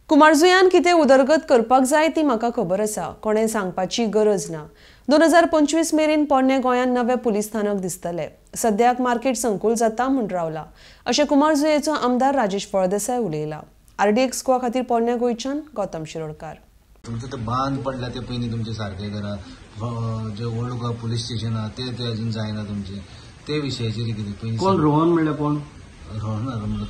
कुमारजुंयान कितें उदरगत करपाक जाय ती म्हाका खबर आसा, कोणें सांगपाची गरज ना। 2025 मेरेन पोरण्या गोंयान नवे पुलीस स्थानक दिसतले। सद्याक मार्केट संकुल जाता म्हूण रावला, अशें कुमारजुंयेचो आमदार राजेश फळदेसाय उलयला। RDX गोवा खातीर पोरण्या गोंयच्यान गौतम शिरोडकार। तुमचं ते बांद पडला ते पयलीं तुमचे सारखे करा, जे ओल्ड गोवा पुलीस स्टेशन आहा ते अजून जायना तुमचे, ते विशयाचेर कितें पयलीं कोण रोहन म्हणले कोण रोहन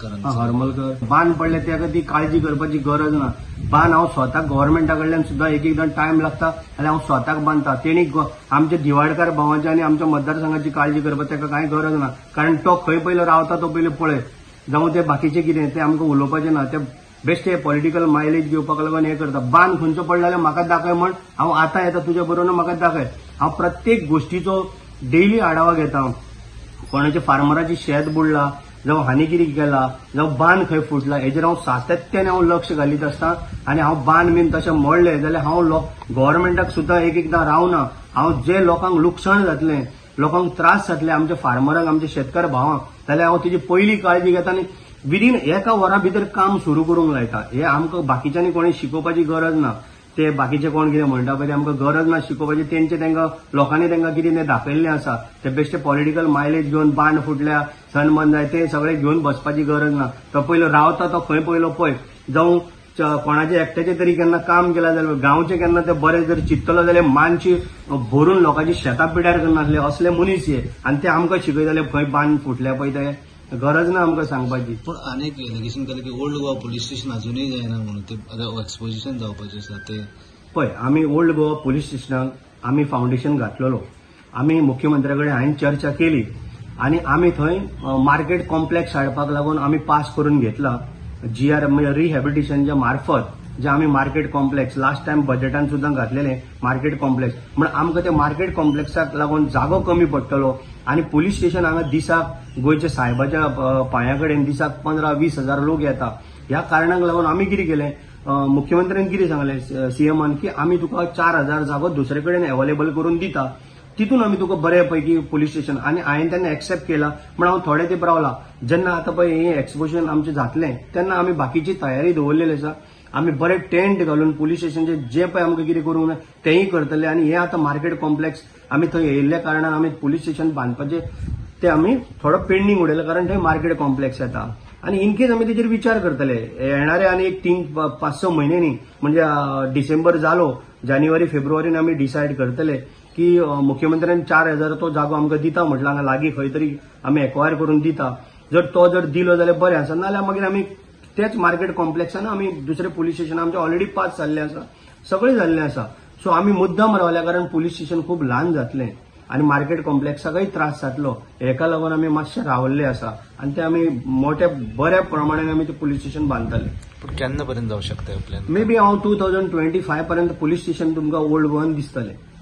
हरमलकर बांद पडले त्याका ती काळजी करपाची गरज ना। बांद हांव स्वताक गव्हर्नमेंटा कडल्यान सुद्धा एक एकदां टायम लागता जाल्यार हांव स्वताक बांदता। तेणी आमच्या दिवाडकार भावांची आनी आमच्या मतदारसंघाची काळजी करपाची ताका कांय गरज ना, कारण तो खंय पयलो रावता तो पयलीं पळय। जावं ते बाकीचे कितें ते आमकां उलोवपाचें ना, ते बेश्टे पॉलिटिकल मायलेज घेवपाक लागून हें करता। बांद खंयचो पडला जाल्यार म्हाका दाखय म्हण, हांव आतां येता तुज्या बरोबर म्हाका दाखय। हांव प्रत्येक गोष्टीचो डेली आढावा घेता। कोणाच्या फार्मराची शेत बुडला, जावं हानी कितें केला, जावं बांद खंय फुटला, हेजेर हांव सातत्यान हांव लक्ष घालीत आसता। आनी हांव बांद बीन तशें मोडले जाल्यार हांव गव्हर्नमेंटाक सुद्धा एक एकदां रावना। हांव जे लोकांक लुकसाण जातलें, लोकांक त्रास जातले, आमच्या फार्मरांक आमच्या शेतकार भावांक, जाल्यार हांव तेजी पयली काळजी घेता आनी विदीन एका वरा भितर काम सुरू करूंक लायता। हे आमकां बाकीच्यांनी कोणी शिकोवपाची गरज ना। ते बाकीचे कोण कितें म्हणटा पळय आमकां गरज ना शिकोवपाची, तेंचे तांकां लोकांनी तांकां कितें तें दाखयल्लें आसा। ते बेश्टे पॉलिटिकल मायलेज घेवन बांद फुटल्या, सनबर्न जाय ते सगळें घेवन बसपाची गरज ना। तो पयलो रावता तो खंय पयलो पळय, जावं कोणाचे एकट्याचे तरी केन्ना काम केला जाल्यार गांवचे केन्ना ते बरें जर चिंतलो जाल्यार मानची भरून लोकांची शेतां पिड्यार करनासले असले मनीस हे, आनी ते आमकां शिकयताले खंय बांद फुटल्या पळय ते गरज ना आमकां सांगपाची। पूण आनीक एलिगेशन केलें की ओल्ड गोवा पुलीस स्टेशन अजूनय जायना म्हणून, ते एक्सपोजिशन जावपाचें आसा ते पळय। आमी ओल्ड गोवा पुलीस स्टेशनाक आमी फावंडेशन घातलेलो, आमी मुख्यमंत्र्या कडेन हांवें चर्चा केली आनी आमी थंय मार्केट कॉम्प्लेक्स हाडपाक लागून आमी पास करून घेतला। GR म्हणजे रिहॅबिलिटेशनच्या मार्फत जे आमी मार्केट कॉम्प्लेक्स लास्ट टायम बजेटान सुद्दां घातलेले मार्केट कॉम्प्लेक्स, म्हण आमकां ते मार्केट कॉम्प्लेक्साक लागून जागो कमी पडटलो आनी पुलीस स्टेशन हांगा दिसाक गोंयच्या साहेबाच्या पांया कडेन दिसाक 15-20 हजार लोक येता। ह्या कारणाक लागून आमी कितें केलें, मुख्यमंत्र्यान कितें सांगलें CMन की आमी तुका 4000 जागो दुसरे कडेन अवेलेबल करून दिता, तितून आमी तुका बऱ्यापैकी पुलीस स्टेशन। आनी हांवें तेन्ना एक्सेप्ट केला, म्हण हांव थोडे तेंप रावला। जेन्ना आतां पळय हें एक्सपोजिशन आमचें जातलें तेन्ना आमी बाकीची तयारी दवरलेली आसा। आमी बरे टेंट घालून पुलीस स्टेशनचे जे पळय आमकां कितें करूंक जाय तेंय करतले। आनी हे आतां मार्केट कॉम्प्लेक्स आमी थंय येयल्ल्या कारणान आमी पुलीस स्टेशन बांदपाचें ते आमी थोडो पेंडिंग उडयला, कारण थंय मार्केट कॉम्प्लेक्स येता। आनी इनकेस आमी तेजेर विचार करतले येणारे आनी एक 3-5-6 म्हयन्यांनी, म्हणजे डिसेंबर जालो, जानेवारी फेब्रुवारीन आमी डिसायड करतले की मुख्यमंत्र्यान 4000 तो जागो आमकां दिता म्हटलं, हांगा लागीं खंय तरी आमी एक्वायर करून दिता। जर तो दिलो जाल्यार बरें आसा, नाल्यार मागीर आमी तेच मार्केट कॉम्प्लेक्सान आमी दुसरे पुलीस स्टेशन आमचे ऑलरेडी पास जाल्ले आसा, सगळें जाल्लें आसा। सो आमी मुद्दाम रावल्या कारण पुलीस स्टेशन खूब ल्हान जातलें आनी मार्केट कॉम्प्लेक्साकय त्रास जातलो, हेका लागून आमी मातशे रावल्ले आसा आनी ते आमी मोठ्या बऱ्या प्रमाणान आमी ते पुलीस स्टेशन बांदतले। पूण केन्ना पर्यंत जावं शकता प्लॅन? मे बी हांव 2025 पर्यंत पुलीस स्टेशन तुमकां ओल्ड गोवान दिसतलें।